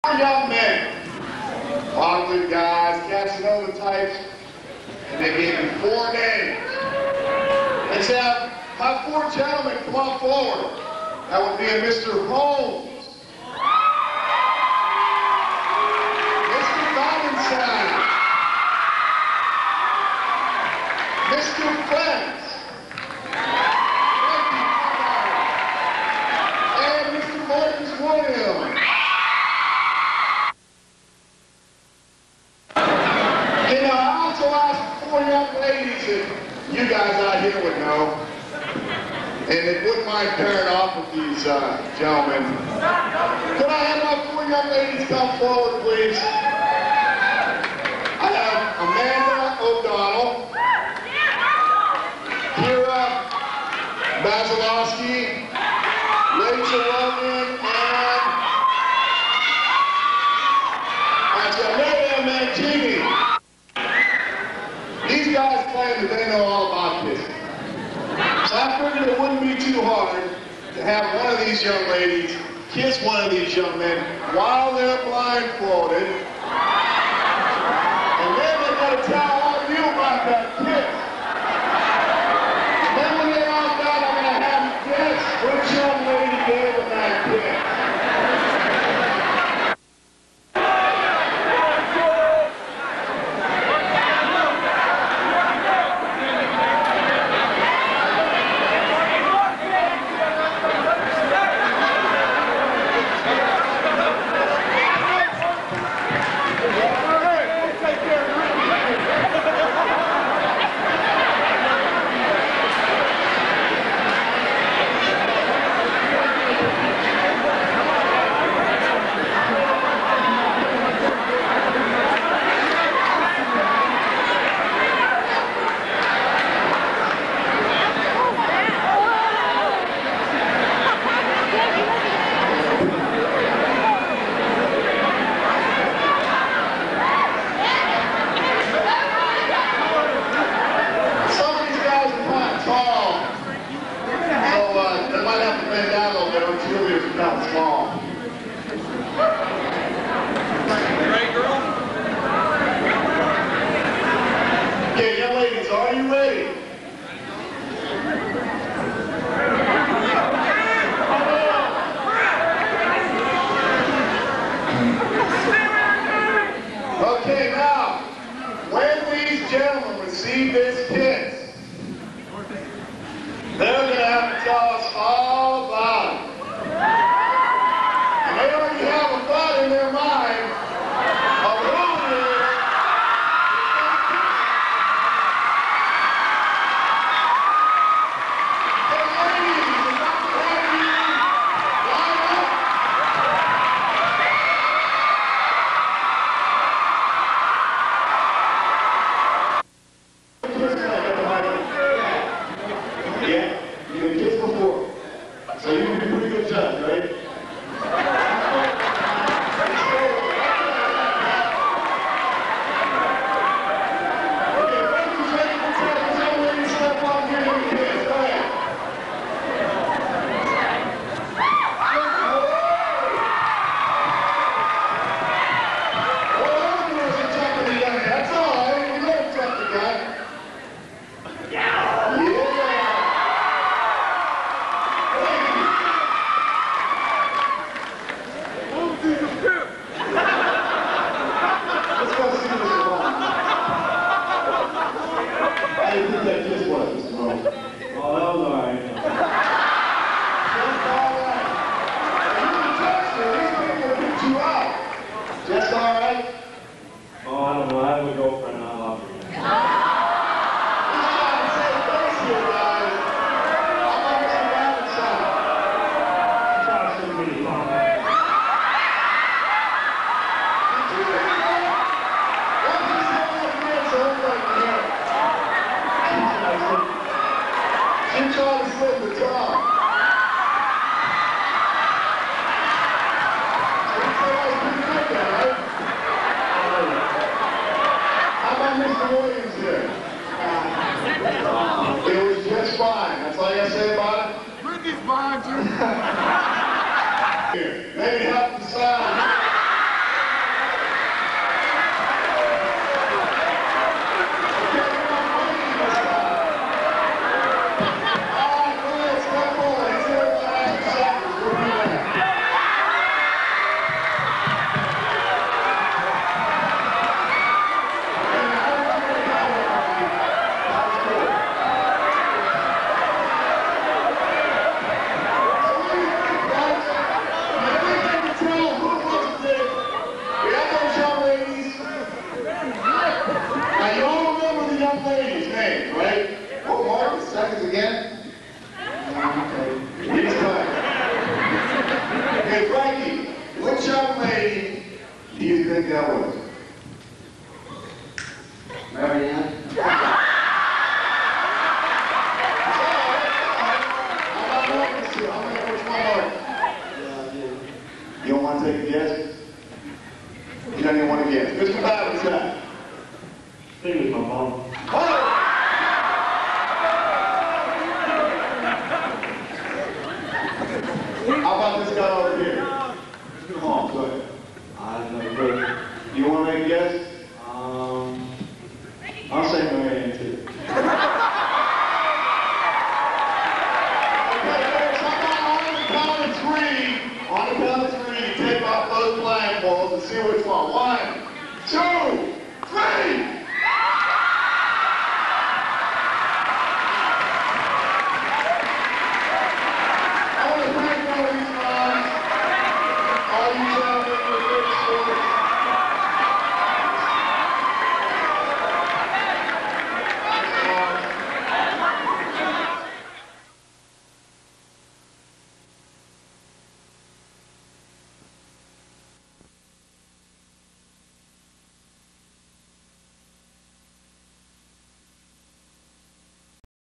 young men, awkward guys, Casanova types, and they gave me 4 names. Let's have 4 gentlemen come on forward. That would be a Mr. Holmes, Mr. Valentine, Mr. Friends, and Mr. Martins Williams. You know, I also asked 4 young ladies that you guys out here would know, and they wouldn't mind pairing off with these gentlemen. Could I have my 4 young ladies come forward, please? I have Amanda O'Donnell, Kira Basilowski, Rachel Logan, and Jalea Mancini. These guys claim that they know all about kissing. So I figured it wouldn't be too hard to have one of these young ladies kiss one of these young men while they're blindfolded. And then they're going to tell all of you about that kiss. And then when they're all done, I'm going to have you guess which young lady gave them that kiss. Okay, young ladies, are you ready? Okay, now, when these gentlemen receive this kiss, they're going to have to tell us all about it. And they already have a thought in their mind of who it is. you think that was? Marianne? You don't want to take a guess? You don't even want to guess. Mr. Babbitt, what's that? I think it was my mom. How about this guy over here? Come on, go ahead. I don't know. You want to make a guess? I'll say Marianne too. On the count of three, take off those blindfolds and see which one. 1, 2, 3!